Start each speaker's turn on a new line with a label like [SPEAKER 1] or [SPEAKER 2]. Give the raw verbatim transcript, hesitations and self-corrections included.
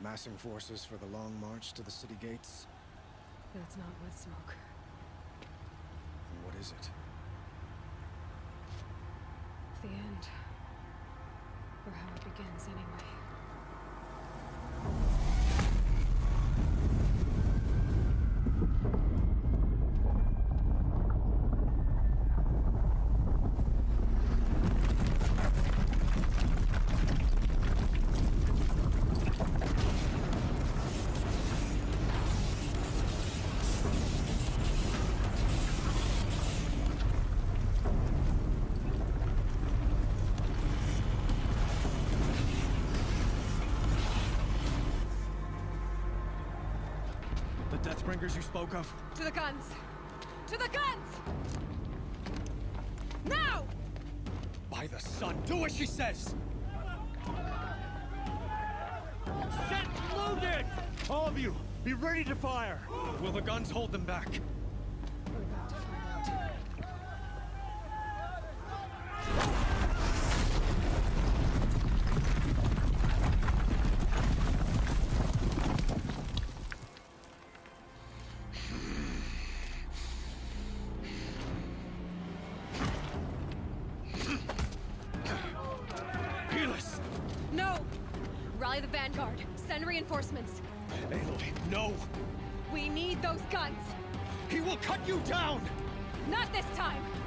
[SPEAKER 1] Massing forces for the long march to the city gates?
[SPEAKER 2] That's not Blood Smoke.
[SPEAKER 1] What is it?
[SPEAKER 2] The end. Or how it begins, anyway.
[SPEAKER 1] Deathbringers you spoke of?
[SPEAKER 2] To the guns! To the guns! Now!
[SPEAKER 1] By the sun, do as she says!
[SPEAKER 3] Set loaded! All of you, be ready to fire!
[SPEAKER 1] Will the guns hold them back?
[SPEAKER 2] We're about to find out. No! Rally the Vanguard. Send reinforcements.
[SPEAKER 1] Aloy, no!
[SPEAKER 2] We need those guns!
[SPEAKER 1] He will cut you down!
[SPEAKER 2] Not this time!